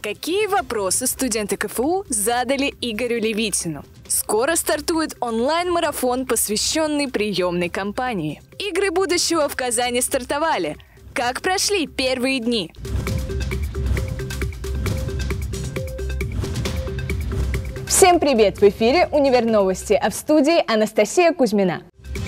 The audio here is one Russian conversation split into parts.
Какие вопросы студенты КФУ задали Игорю Левитину? Скоро стартует онлайн-марафон, посвященный приемной кампании. Игры будущего в Казани стартовали. Как прошли первые дни? Всем привет! В эфире «Универ Новости», а в студии Анастасия Кузьмина.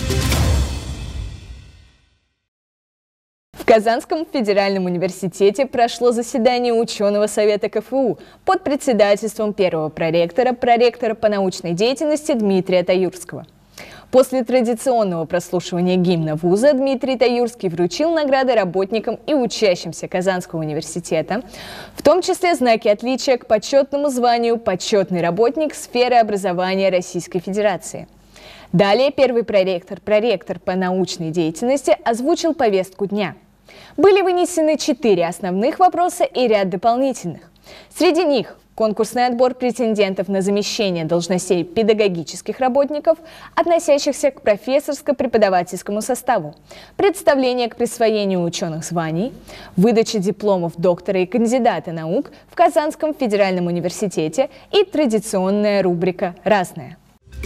В Казанском федеральном университете прошло заседание ученого совета КФУ под председательством первого проректора по научной деятельности Дмитрия Таюрского. После традиционного прослушивания гимна вуза Дмитрий Таюрский вручил награды работникам и учащимся Казанского университета, в том числе знаки отличия к почетному званию «Почетный работник сферы образования Российской Федерации». Далее первый проректор по научной деятельности озвучил повестку дня. Были вынесены 4 основных вопроса и ряд дополнительных. Среди них конкурсный отбор претендентов на замещение должностей педагогических работников, относящихся к профессорско-преподавательскому составу, представление к присвоению ученых званий, выдача дипломов доктора и кандидата наук в Казанском федеральном университете и традиционная рубрика «Разное».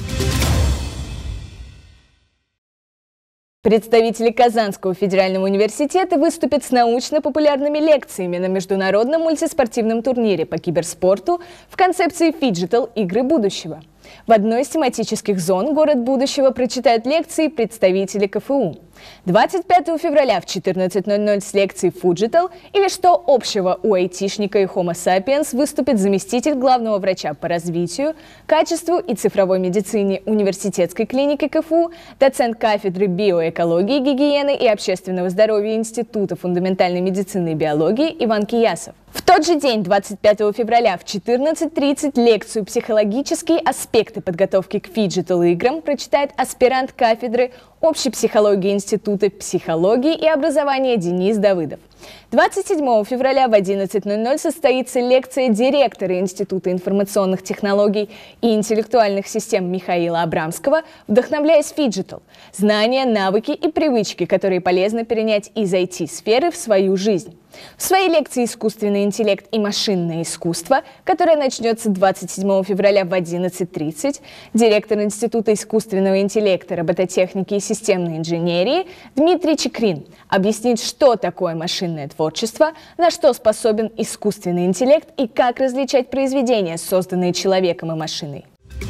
Представители Казанского федерального университета выступят с научно-популярными лекциями на международном мультиспортивном турнире по киберспорту в концепции «Фиджитал. Игры будущего». В одной из тематических зон «Город будущего» прочитают лекции представители КФУ. 25 февраля в 14:00 с лекцией «Фуджитал» или «Что общего у айтишника и Homo sapiens» выступит заместитель главного врача по развитию, качеству и цифровой медицине университетской клиники КФУ, доцент кафедры биоэкологии, гигиены и общественного здоровья Института фундаментальной медицины и биологии Иван Киясов. В тот же день, 25 февраля в 14:30 лекцию «Психологические аспекты подготовки к фиджитал-играм» прочитает аспирант кафедры общей психологии Института психологии и образования Денис Давыдов. 27 февраля в 11:00 состоится лекция директора Института информационных технологий и интеллектуальных систем Михаила Абрамского «Вдохновляясь фиджитал. Знания, навыки и привычки, которые полезно перенять из IT-сферы в свою жизнь». В своей лекции «Искусственный интеллект и машинное искусство», которая начнется 27 февраля в 11:30, директор Института искусственного интеллекта, робототехники и системной инженерии Дмитрий Чекрин объяснит, что такое машинное творчество, на что способен искусственный интеллект и как различать произведения, созданные человеком и машиной.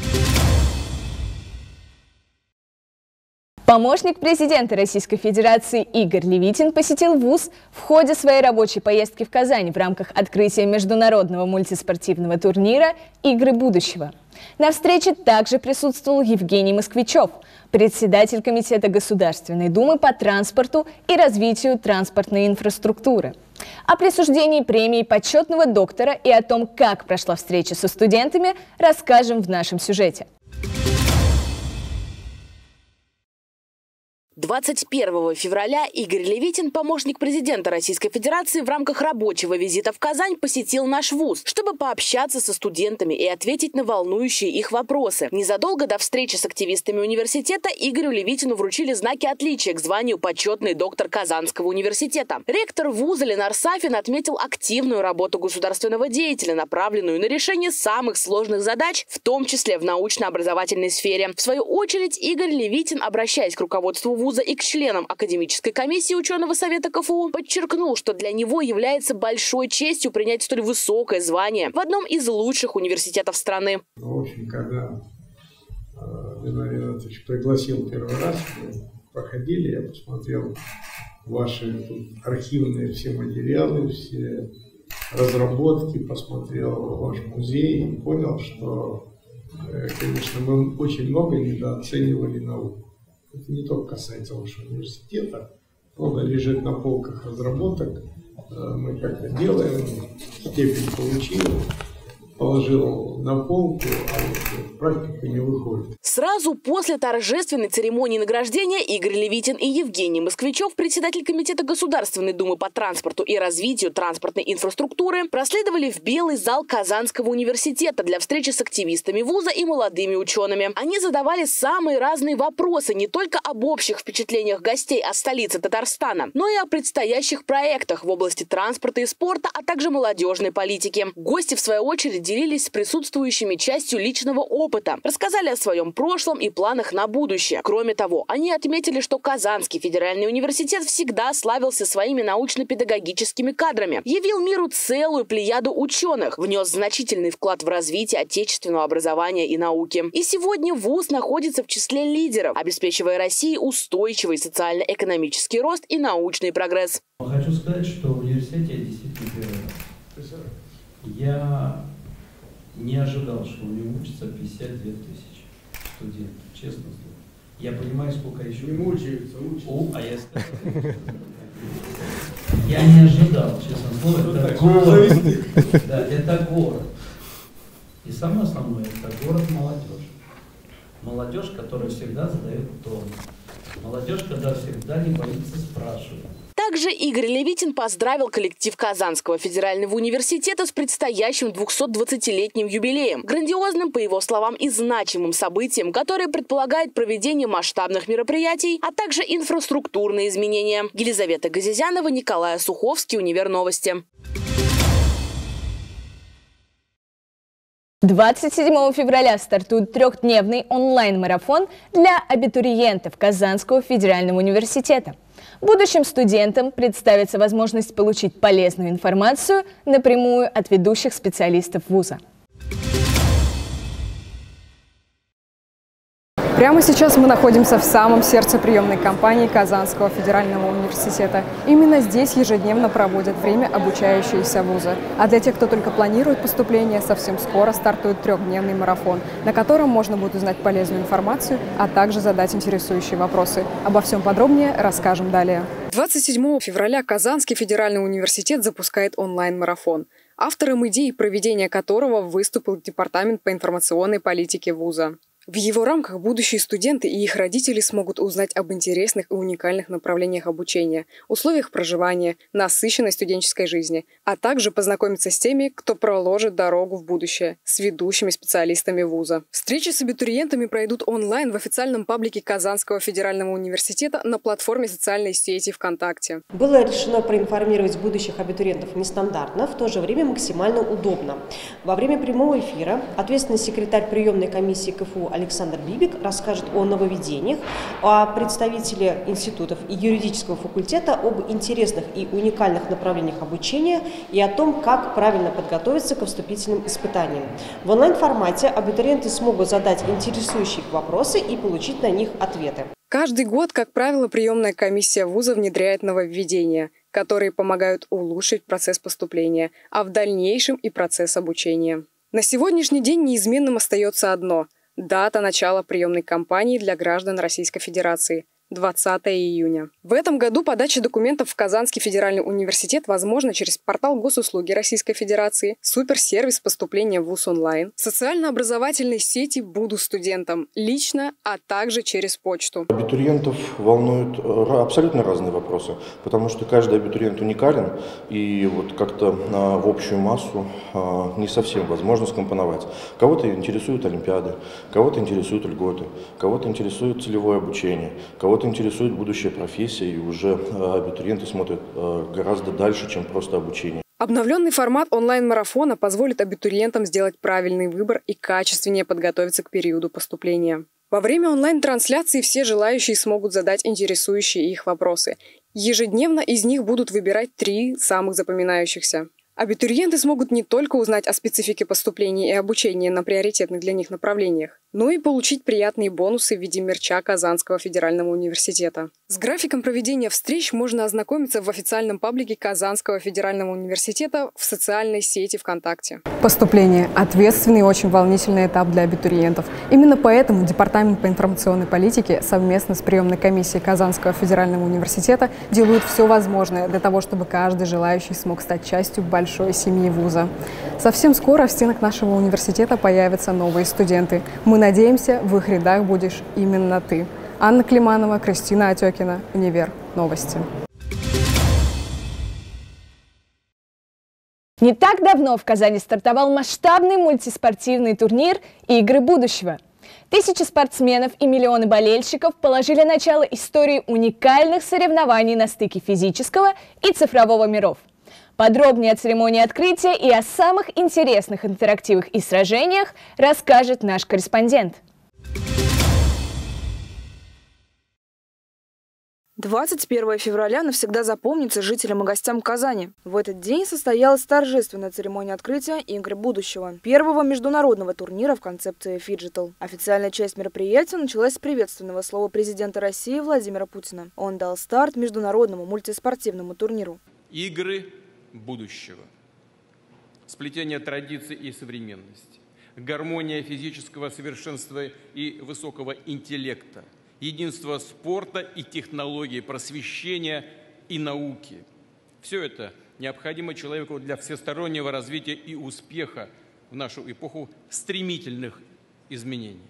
Помощник президента Российской Федерации Игорь Левитин посетил вуз в ходе своей рабочей поездки в Казань в рамках открытия международного мультиспортивного турнира «Игры будущего». На встрече также присутствовал Евгений Москвичев, председатель Комитета Государственной Думы по транспорту и развитию транспортной инфраструктуры. О присуждении премии почетного доктора и о том, как прошла встреча со студентами, расскажем в нашем сюжете. 21 февраля Игорь Левитин, помощник президента Российской Федерации, в рамках рабочего визита в Казань посетил наш вуз, чтобы пообщаться со студентами и ответить на волнующие их вопросы. Незадолго до встречи с активистами университета Игорю Левитину вручили знаки отличия к званию «Почетный доктор Казанского университета». Ректор вуза Ленар Сафин отметил активную работу государственного деятеля, направленную на решение самых сложных задач, в том числе в научно-образовательной сфере. В свою очередь Игорь Левитин, обращаясь к руководству вуза и к членам академической комиссии ученого совета КФУ, подчеркнул, что для него является большой честью принять столь высокое звание в одном из лучших университетов страны. В общем, когда Ленар Иванович пригласил первый раз, мы проходили, я посмотрел ваши архивные все материалы, все разработки, посмотрел ваш музей и понял, что, конечно, мы очень много недооценивали науку. Это не только касается вашего университета. Много лежит на полках разработок. Мы как-то делаем, степень получили. положил на полку, а вот практика не выходит. Сразу после торжественной церемонии награждения Игорь Левитин и Евгений Москвичев, председатель Комитета Государственной Думы по транспорту и развитию транспортной инфраструктуры, проследовали в Белый зал Казанского университета для встречи с активистами вуза и молодыми учеными. Они задавали самые разные вопросы не только об общих впечатлениях гостей о столице Татарстана, но и о предстоящих проектах в области транспорта и спорта, а также молодежной политики. Гости, в свою очередь, делились с присутствующими частью личного опыта, рассказали о своем прошлом и планах на будущее. Кроме того, они отметили, что Казанский федеральный университет всегда славился своими научно-педагогическими кадрами, явил миру целую плеяду ученых, внес значительный вклад в развитие отечественного образования и науки. И сегодня вуз находится в числе лидеров, обеспечивая России устойчивый социально-экономический рост и научный прогресс. Хочу сказать, что в университете я действительно первый раз. Я не ожидал, что у него учатся 52 тысячи студентов, честно слово. Я понимаю, сколько еще... Не мучаются, учатся. А я сказал... Я не ожидал, честно слово, это город. Да, это город. И самое основное, это город-молодежь. Молодежь, которая всегда задает тон. Молодежь, которая всегда не боится спрашивать. Также Игорь Левитин поздравил коллектив Казанского федерального университета с предстоящим 220-летним юбилеем, грандиозным, по его словам, и значимым событием, которое предполагает проведение масштабных мероприятий, а также инфраструктурные изменения. Елизавета Газизянова, Николай Суховский, Универновости. 27 февраля стартует трехдневный онлайн-марафон для абитуриентов Казанского федерального университета. Будущим студентам представится возможность получить полезную информацию напрямую от ведущих специалистов вуза. Прямо сейчас мы находимся в самом сердце приемной кампании Казанского федерального университета. Именно здесь ежедневно проводят время обучающиеся вуза. А для тех, кто только планирует поступление, совсем скоро стартует трехдневный марафон, на котором можно будет узнать полезную информацию, а также задать интересующие вопросы. Обо всем подробнее расскажем далее. 27 февраля Казанский федеральный университет запускает онлайн-марафон, автором идеи проведения которого выступил Департамент по информационной политике вуза. В его рамках будущие студенты и их родители смогут узнать об интересных и уникальных направлениях обучения, условиях проживания, насыщенной студенческой жизни, а также познакомиться с теми, кто проложит дорогу в будущее, с ведущими специалистами вуза. Встречи с абитуриентами пройдут онлайн в официальном паблике Казанского федерального университета на платформе социальной сети ВКонтакте. Было решено проинформировать будущих абитуриентов нестандартно, в то же время максимально удобно. Во время прямого эфира ответственный секретарь приемной комиссии КФУ Александр Бибик расскажет о нововведениях, а представители институтов и юридического факультета об интересных и уникальных направлениях обучения и о том, как правильно подготовиться к вступительным испытаниям. В онлайн-формате абитуриенты смогут задать интересующие их вопросы и получить на них ответы. Каждый год, как правило, приемная комиссия вуза внедряет нововведения, которые помогают улучшить процесс поступления, а в дальнейшем и процесс обучения. На сегодняшний день неизменным остается одно – дата начала приемной кампании для граждан Российской Федерации – 20 июня. В этом году подача документов в Казанский федеральный университет возможна через портал Госуслуги Российской Федерации, суперсервис поступления в ВУЗ онлайн, социально-образовательной сети «Буду студентом» лично, а также через почту. Абитуриентов волнуют абсолютно разные вопросы, потому что каждый абитуриент уникален, и вот как-то в общую массу не совсем возможно скомпоновать. Кого-то интересуют олимпиады, кого-то интересуют льготы, кого-то интересует целевое обучение, кого-то интересует будущая профессия, и уже абитуриенты смотрят гораздо дальше, чем просто обучение. Обновленный формат онлайн-марафона позволит абитуриентам сделать правильный выбор и качественнее подготовиться к периоду поступления. Во время онлайн-трансляции все желающие смогут задать интересующие их вопросы. Ежедневно из них будут выбирать 3 самых запоминающихся. Абитуриенты смогут не только узнать о специфике поступления и обучения на приоритетных для них направлениях, но и получить приятные бонусы в виде мерча Казанского федерального университета. С графиком проведения встреч можно ознакомиться в официальном паблике Казанского федерального университета в социальной сети ВКонтакте. Поступление – ответственный и очень волнительный этап для абитуриентов. Именно поэтому Департамент по информационной политике совместно с приемной комиссией Казанского федерального университета делают все возможное для того, чтобы каждый желающий смог стать частью большого большой семьи вуза. Совсем скоро в стенах нашего университета появятся новые студенты. Мы надеемся, в их рядах будешь именно ты. Анна Климанова, Кристина Отекина, Универ Новости. Не так давно в Казани стартовал масштабный мультиспортивный турнир «Игры будущего». Тысячи спортсменов и миллионы болельщиков положили начало истории уникальных соревнований на стыке физического и цифрового миров. Подробнее о церемонии открытия и о самых интересных интерактивах и сражениях расскажет наш корреспондент. 21 февраля навсегда запомнится жителям и гостям Казани. В этот день состоялась торжественная церемония открытия «Игр будущего» – первого международного турнира в концепции «Фиджитал». Официальная часть мероприятия началась с приветственного слова президента России Владимира Путина. Он дал старт международному мультиспортивному турниру. Игры будущего. Сплетение традиций и современности. Гармония физического совершенства и высокого интеллекта. Единство спорта и технологий, просвещения и науки. Все это необходимо человеку для всестороннего развития и успеха в нашу эпоху стремительных изменений.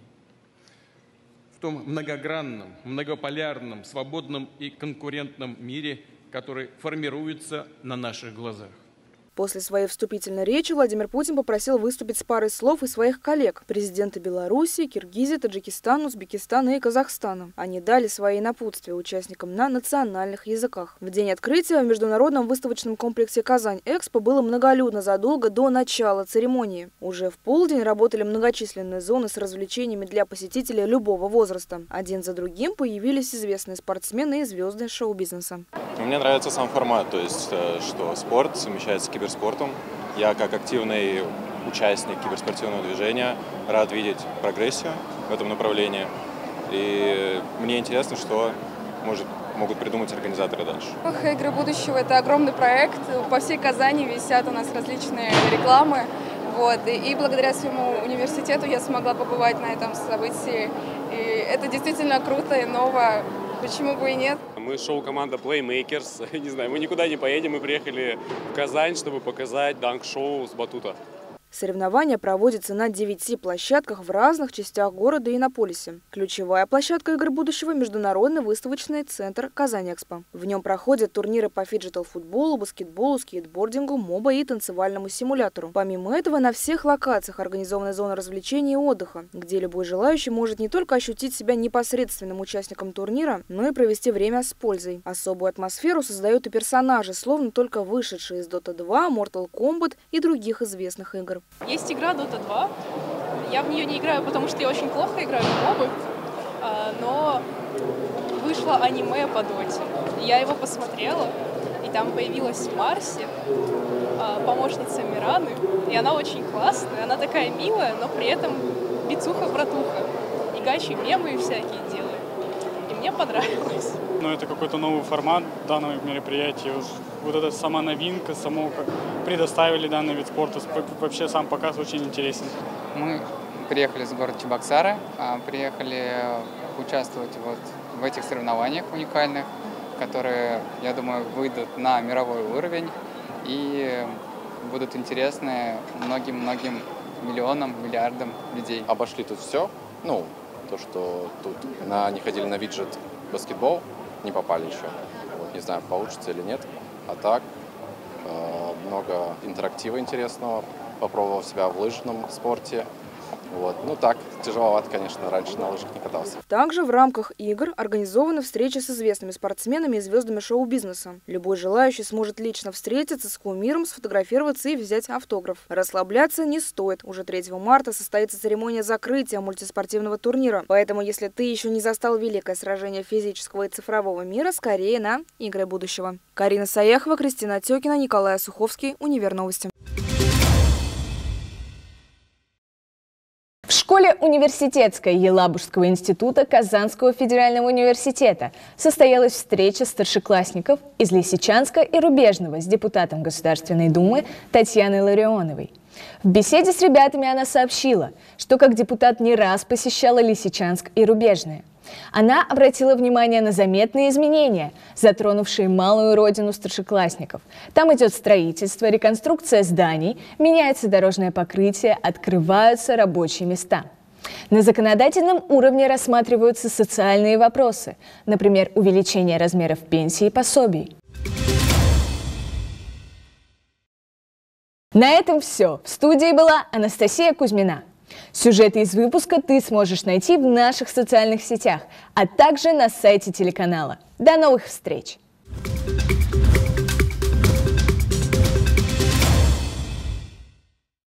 В том многогранном, многополярном, свободном и конкурентном мире, который формируется на наших глазах. После своей вступительной речи Владимир Путин попросил выступить с парой слов и своих коллег – президенты Беларуси, Киргизии, Таджикистана, Узбекистана и Казахстана. Они дали свои напутствия участникам на национальных языках. В день открытия в международном выставочном комплексе «Казань-Экспо» было многолюдно задолго до начала церемонии. Уже в полдень работали многочисленные зоны с развлечениями для посетителей любого возраста. Один за другим появились известные спортсмены и звезды шоу-бизнеса. Мне нравится сам формат, то есть, что спорт совмещается с киберспортом. Я, как активный участник киберспортивного движения, рад видеть прогрессию в этом направлении. И мне интересно, что могут придумать организаторы дальше. «Игры будущего» — это огромный проект. По всей Казани висят у нас различные рекламы. И благодаря своему университету я смогла побывать на этом событии. И это действительно круто и ново. Почему бы и нет? Мы шоу-команда Playmakers. Не знаю, мы никуда не поедем. Мы приехали в Казань, чтобы показать данк-шоу с батута. Соревнования проводятся на 9 площадках в разных частях города и на полисе. Ключевая площадка «Игр будущего» – международный выставочный центр «Казань-Экспо». В нем проходят турниры по фиджитал-футболу, баскетболу, скейтбордингу, моба и танцевальному симулятору. Помимо этого, на всех локациях организованы зоны развлечений и отдыха, где любой желающий может не только ощутить себя непосредственным участником турнира, но и провести время с пользой. Особую атмосферу создают и персонажи, словно только вышедшие из Dota 2, Mortal Kombat и других известных игр. Есть игра Dota 2. Я в нее не играю, потому что я очень плохо играю в мобы. Но вышло аниме по Доте. Я его посмотрела, и там появилась Марси, помощница Мираны. И она очень классная, она такая милая, но при этом бицуха-братуха. И гачи мемы всякие делает. И мне понравилось. Это какой-то новый формат данного мероприятия. Вот эта сама новинка, само как предоставили данный вид спорта, вообще сам показ очень интересен. Мы приехали из города Чебоксары, приехали участвовать в этих соревнованиях уникальных, которые, я думаю, выйдут на мировой уровень и будут интересны многим-многим миллионам, миллиардам людей. Обошли тут все. То, что тут они ходили на виджет баскетбол, не попали еще. Не знаю, получится или нет. А так, много интерактива интересного. Попробовал себя в лыжном спорте. Так, тяжеловато, конечно, раньше на лыжах не катался. Также в рамках игр организованы встречи с известными спортсменами и звездами шоу-бизнеса. Любой желающий сможет лично встретиться с кумиром, сфотографироваться и взять автограф. Расслабляться не стоит. Уже 3 марта состоится церемония закрытия мультиспортивного турнира. Поэтому, если ты еще не застал великое сражение физического и цифрового мира, скорее на «Игры будущего». Карина Саяхова, Кристина Отекина, Николай Суховский, Универ Новости. В школе университетской Елабужского института Казанского федерального университета состоялась встреча старшеклассников из Лисичанска и Рубежного с депутатом Государственной Думы Татьяной Ларионовой. В беседе с ребятами она сообщила, что как депутат не раз посещала Лисичанск и Рубежное. Она обратила внимание на заметные изменения, затронувшие малую родину старшеклассников. Там идет строительство, реконструкция зданий, меняется дорожное покрытие, открываются рабочие места. На законодательном уровне рассматриваются социальные вопросы, например, увеличение размеров пенсий и пособий. На этом все. В студии была Анастасия Кузьмина. Сюжеты из выпуска ты сможешь найти в наших социальных сетях, а также на сайте телеканала. До новых встреч!